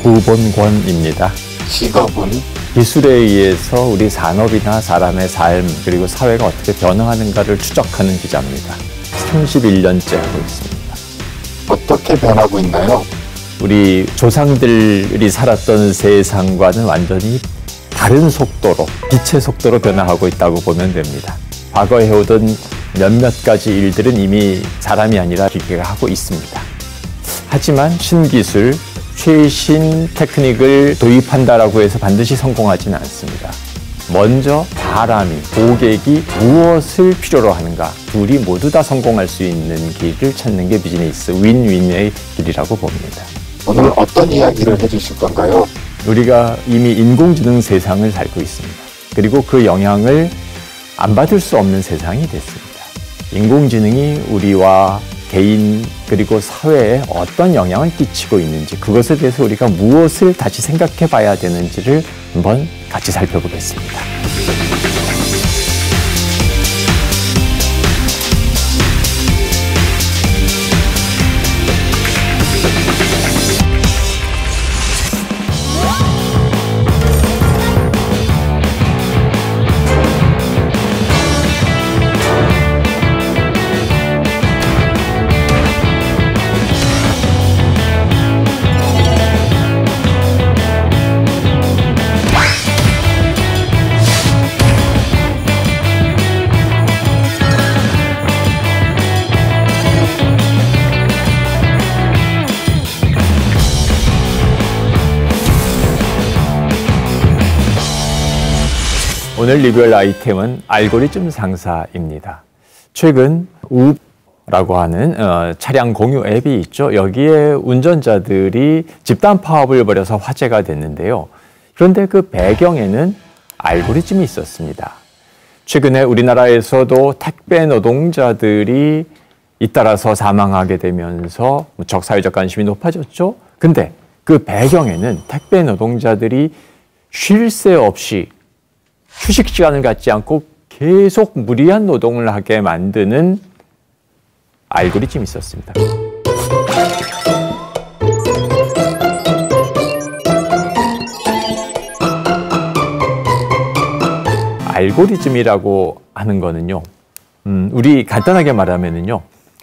구본권입니다. 직업은? 기술에 의해서 우리 산업이나 사람의 삶 그리고 사회가 어떻게 변화하는가를 추적하는 기자입니다. 31년째 하고 있습니다. 어떻게 변하고 있나요? 우리 조상들이 살았던 세상과는 완전히 다른 속도로, 빛의 속도로 변화하고 있다고 보면 됩니다. 과거에 해오던 몇몇 가지 일들은 이미 사람이 아니라 기계가 하고 있습니다. 하지만 신기술, 최신 테크닉을 도입한다라고 해서 반드시 성공하지는 않습니다. 먼저 사람이, 고객이 무엇을 필요로 하는가, 둘이 모두 다 성공할 수 있는 길을 찾는 게 비즈니스 윈윈의 길이라고 봅니다. 오늘 어떤 이야기를 해주실 건가요? 우리가 이미 인공지능 세상을 살고 있습니다. 그리고 그 영향을 안 받을 수 없는 세상이 됐습니다. 인공지능이 우리와 개인 그리고 사회에 어떤 영향을 끼치고 있는지, 그것에 대해서 우리가 무엇을 다시 생각해 봐야 되는지를 한번 같이 살펴보겠습니다. 오늘 리뷰할 아이템은 알고리즘 상사입니다. 최근 우버라고 하는 차량 공유 앱이 있죠. 여기에 운전자들이 집단 파업을 벌여서 화제가 됐는데요. 그런데 그 배경에는 알고리즘이 있었습니다. 최근에 우리나라에서도 택배 노동자들이 잇따라서 사망하게 되면서 무척 사회적 관심이 높아졌죠. 근데 그 배경에는 택배 노동자들이 쉴 새 없이 휴식 시간을 갖지 않고 계속 무리한 노동을 하게 만드는 알고리즘이 있었습니다. 알고리즘이라고 하는 거는요, 우리 간단하게 말하면은요,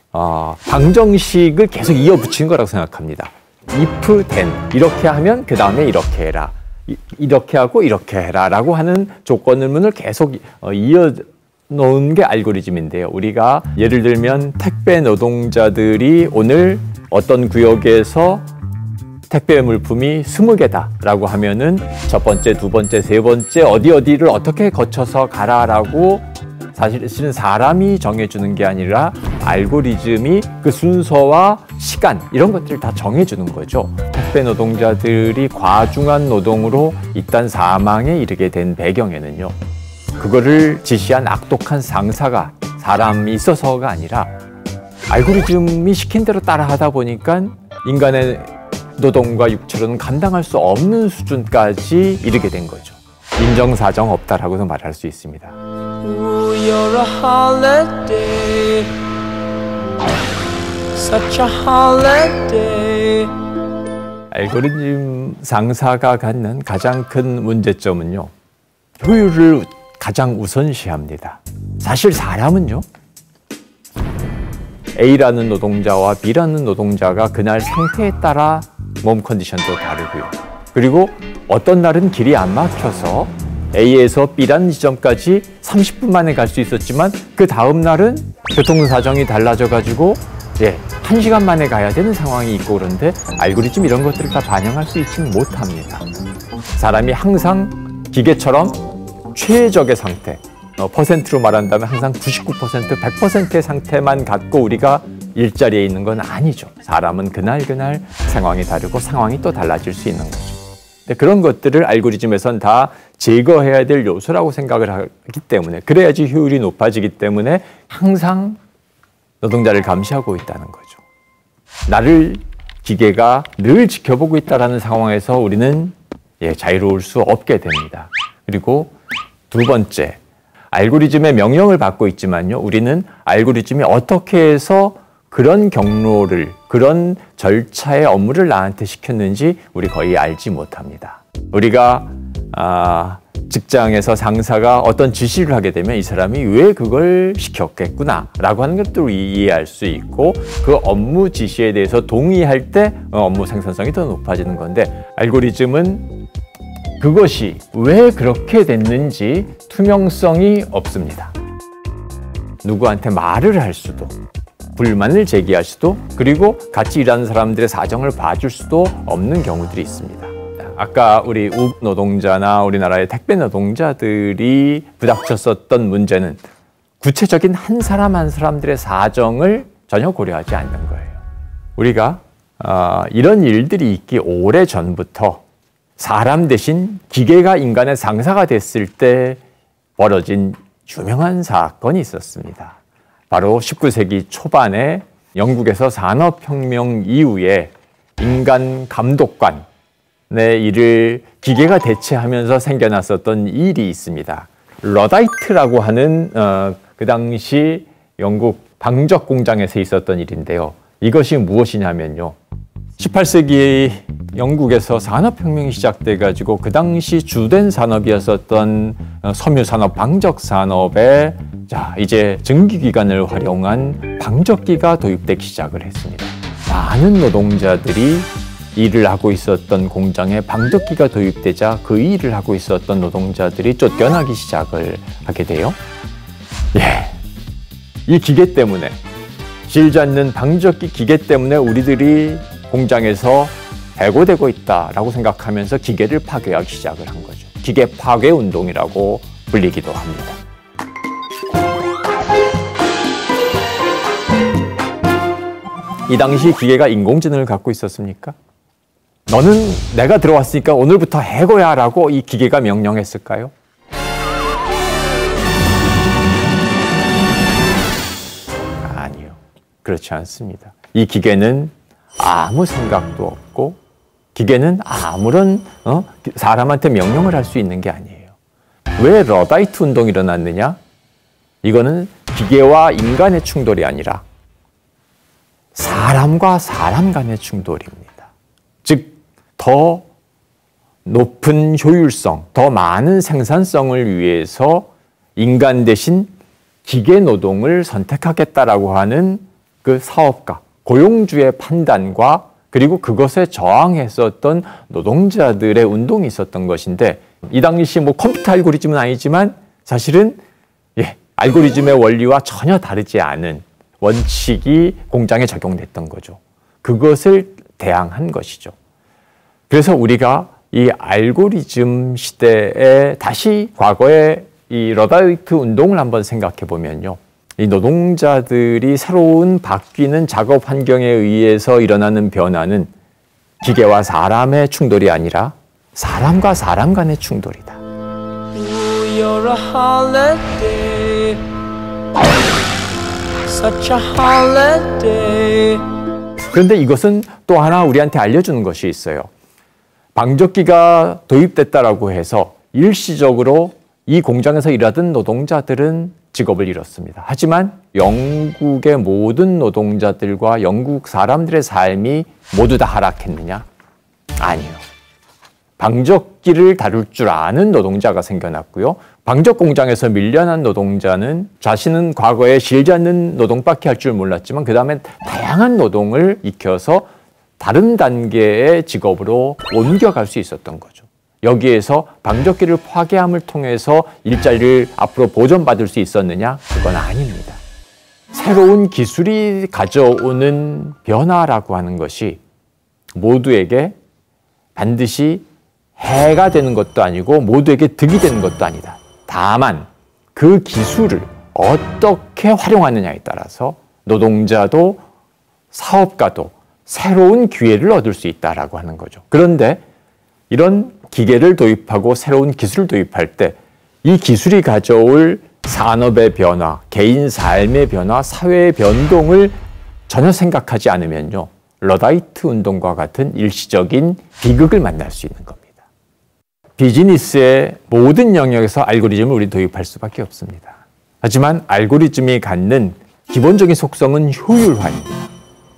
방정식을 계속 이어붙이는 거라고 생각합니다. if, then, 이렇게 하면 그 다음에 이렇게 해라. 이렇게 하고 이렇게 해라 라고 하는 조건문을 계속 이어놓은 게 알고리즘인데요. 우리가 예를 들면 택배 노동자들이 오늘 어떤 구역에서 택배 물품이 20개다 라고 하면은 첫 번째, 두 번째, 세 번째 어디를 어떻게 거쳐서 가라라고 사실은 사람이 정해주는 게 아니라 알고리즘이 그 순서와 시간 이런 것들을 다 정해주는 거죠. 택배 노동자들이 과중한 노동으로 일단 사망에 이르게 된 배경에는요, 그거를 지시한 악독한 상사가 사람이 있어서가 아니라 알고리즘이 시킨 대로 따라 하다 보니까 인간의 노동과 육체로는 감당할 수 없는 수준까지 이르게 된 거죠. 인정사정 없다라고도 말할 수 있습니다. Ooh, you're a holiday, such a holiday. 알고리즘 상사가 갖는 가장 큰 문제점은요, 효율을 가장 우선시합니다. 사실 사람은요, A라는 노동자와 B라는 노동자가 그날 상태에 따라 몸 컨디션도 다르고요. 그리고 어떤 날은 길이 안 막혀서 A에서 B라는 지점까지 30분 만에 갈 수 있었지만 그 다음 날은 교통사정이 달라져가지고 1시간 만에 가야 되는 상황이 있고, 그런데 알고리즘 이런 것들을 다 반영할 수 있지는 못합니다. 사람이 항상 기계처럼 최적의 상태, 퍼센트로 말한다면 항상 99%, 100%의 상태만 갖고 우리가 일자리에 있는 건 아니죠. 사람은 그날 상황이 다르고 상황이 또 달라질 수 있는 거죠. 근데 그런 것들을 알고리즘에선 다 제거해야 될 요소라고 생각을 하기 때문에, 그래야지 효율이 높아지기 때문에 항상 노동자를 감시하고 있다는 거죠. 나를 기계가 늘 지켜보고 있다는 상황에서 우리는 자유로울 수 없게 됩니다. 그리고 두 번째, 알고리즘의 명령을 받고 있지만요, 우리는 알고리즘이 어떻게 해서 그런 경로를, 그런 절차의 업무를 나한테 시켰는지 우리 거의 알지 못합니다. 우리가 직장에서 상사가 어떤 지시를 하게 되면 이 사람이 왜 그걸 시켰겠구나 라고 하는 것도 이해할 수 있고, 그 업무 지시에 대해서 동의할 때 업무 생산성이 더 높아지는 건데, 알고리즘은 그것이 왜 그렇게 됐는지 투명성이 없습니다. 누구한테 말을 할 수도, 불만을 제기할 수도, 그리고 같이 일하는 사람들의 사정을 봐줄 수도 없는 경우들이 있습니다. 아까 우리 우ber 노동자나 우리나라의 택배 노동자들이 부닥쳤었던 문제는 구체적인 한 사람 한 사람들의 사정을 전혀 고려하지 않는 거예요. 우리가 이런 일들이 있기 오래 전부터 사람 대신 기계가 인간의 상사가 됐을 때 벌어진 유명한 사건이 있었습니다. 바로 19세기 초반에 영국에서 산업혁명 이후에 인간 감독관의 일을 기계가 대체하면서 생겨났었던 일이 있습니다. 러다이트라고 하는 그 당시 영국 방적 공장에서 있었던 일인데요. 이것이 무엇이냐면요. 18세기 영국에서 산업혁명이 시작돼가지고 그 당시 주된 산업이었었던 섬유산업, 방적산업에 이제 증기기관을 활용한 방적기가 도입되기 시작을 했습니다. 많은 노동자들이 일을 하고 있었던 공장에 방적기가 도입되자 그 일을 하고 있었던 노동자들이 쫓겨나기 시작을 하게 돼요. 이 기계 때문에, 질지 않는 방적기 기계 때문에 우리들이 공장에서 해고되고 있다라고 생각하면서 기계를 파괴하기 시작을 한 거죠. 기계 파괴 운동이라고 불리기도 합니다. 이 당시 기계가 인공지능을 갖고 있었습니까? 너는 내가 들어왔으니까 오늘부터 해고야 라고 이 기계가 명령했을까요? 아니요. 그렇지 않습니다. 이 기계는 아무 생각도 없고, 기계는 아무런 사람한테 명령을 할 수 있는 게 아니에요. 왜 러다이트 운동이 일어났느냐? 이거는 기계와 인간의 충돌이 아니라 사람과 사람 간의 충돌입니다. 즉, 더 높은 효율성, 더 많은 생산성을 위해서 인간 대신 기계 노동을 선택하겠다라고 하는 그 사업가, 고용주의 판단과 그리고 그것에 저항했었던 노동자들의 운동이 있었던 것인데, 이 당시 컴퓨터 알고리즘은 아니지만 사실은 알고리즘의 원리와 전혀 다르지 않은 원칙이 공장에 적용됐던 거죠. 그것을 대항한 것이죠. 그래서 우리가 이 알고리즘 시대에 다시 과거의 이 러다이트 운동을 한번 생각해 보면요. 이 노동자들이 새로운 바뀌는 작업 환경에 의해서 일어나는 변화는 기계와 사람의 충돌이 아니라 사람과 사람 간의 충돌이다. Ooh, you're a holiday, such a holiday. 그런데 이것은 또 하나 우리한테 알려주는 것이 있어요. 방적기가 도입됐다라고 해서 일시적으로 이 공장에서 일하던 노동자들은 직업을 잃었습니다. 하지만 영국의 모든 노동자들과 영국 사람들의 삶이 모두 다 하락했느냐? 아니요. 방적기를 다룰 줄 아는 노동자가 생겨났고요. 방적 공장에서 밀려난 노동자는 자신은 과거에 실지 않는 노동밖에 할 줄 몰랐지만 그 다음에 다양한 노동을 익혀서 다른 단계의 직업으로 옮겨갈 수 있었던 거죠. 여기에서 방적기를 파괴함을 통해서 일자리를 앞으로 보존받을 수 있었느냐? 그건 아닙니다. 새로운 기술이 가져오는 변화라고 하는 것이 모두에게 반드시 해가 되는 것도 아니고 모두에게 득이 되는 것도 아니다. 다만 그 기술을 어떻게 활용하느냐에 따라서 노동자도 사업가도 새로운 기회를 얻을 수 있다라고 하는 거죠. 그런데 이런 기계를 도입하고 새로운 기술을 도입할 때 이 기술이 가져올 산업의 변화, 개인 삶의 변화, 사회의 변동을 전혀 생각하지 않으면요. 러다이트 운동과 같은 일시적인 비극을 만날 수 있는 겁니다. 비즈니스의 모든 영역에서 알고리즘을 우리 도입할 수밖에 없습니다. 하지만 알고리즘이 갖는 기본적인 속성은 효율화입니다.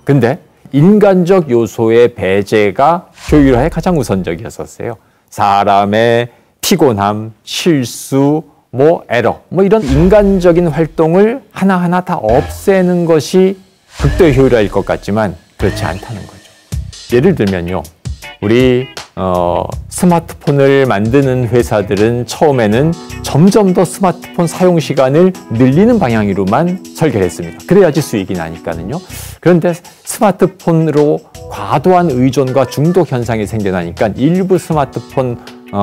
근데 인간적 요소의 배제가 효율화에 가장 우선적이었었어요. 사람의 피곤함, 실수, 에러, 이런 인간적인 활동을 하나하나 다 없애는 것이 극도의 효율화일 것 같지만 그렇지 않다는 거죠. 예를 들면요. 우리 스마트폰을 만드는 회사들은 처음에는 점점 더 스마트폰 사용 시간을 늘리는 방향으로만 설계를 했습니다. 그래야지 수익이 나니까는요. 그런데 스마트폰으로 과도한 의존과 중독 현상이 생겨나니까 일부 스마트폰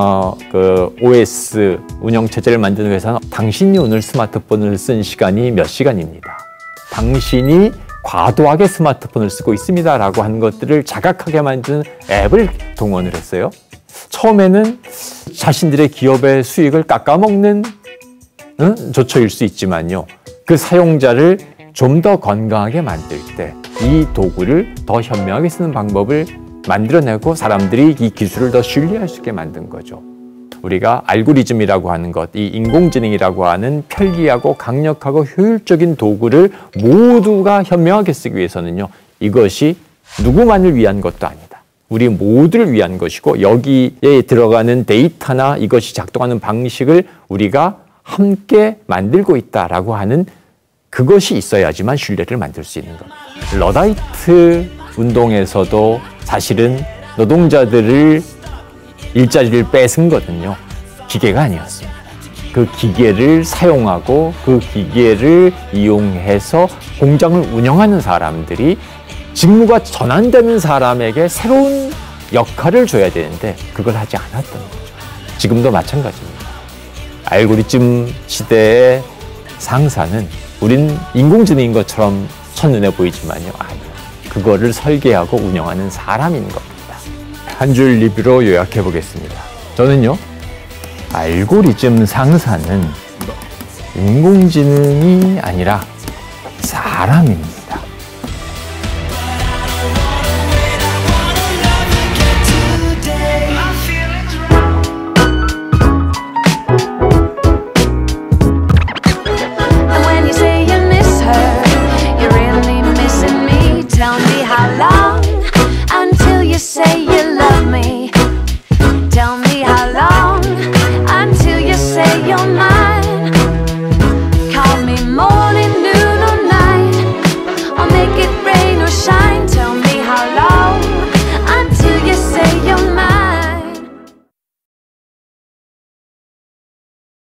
OS 운영체제를 만드는 회사는 당신이 오늘 스마트폰을 쓴 시간이 몇 시간입니다. 당신이 과도하게 스마트폰을 쓰고 있습니다 라고 하는 것들을 자각하게 만드는 앱을 동원을 했어요. 처음에는 자신들의 기업의 수익을 깎아먹는 조처일 수 있지만요. 그 사용자를 좀 더 건강하게 만들 때 이 도구를 더 현명하게 쓰는 방법을 만들어내고 사람들이 이 기술을 더 신뢰할 수 있게 만든 거죠. 우리가 알고리즘이라고 하는 것, 이 인공지능이라고 하는 편리하고 강력하고 효율적인 도구를 모두가 현명하게 쓰기 위해서는요. 이것이 누구만을 위한 것도 아니다. 우리 모두를 위한 것이고 여기에 들어가는 데이터나 이것이 작동하는 방식을 우리가 함께 만들고 있다라고 하는 그것이 있어야지만 신뢰를 만들 수 있는 겁니다. 러다이트 운동에서도 사실은 노동자들을 일자리를 뺏은 거는요. 기계가 아니었습니다. 그 기계를 사용하고 그 기계를 이용해서 공장을 운영하는 사람들이 직무가 전환되는 사람에게 새로운 역할을 줘야 되는데 그걸 하지 않았던 거죠. 지금도 마찬가지입니다. 알고리즘 시대의 상사는 우린 인공지능인 것처럼 첫눈에 보이지만요. 아니요. 그거를 설계하고 운영하는 사람인 겁니다. 한 줄 리뷰로 요약해 보겠습니다. 저는요. 알고리즘 상사는 인공지능이 아니라 사람입니다.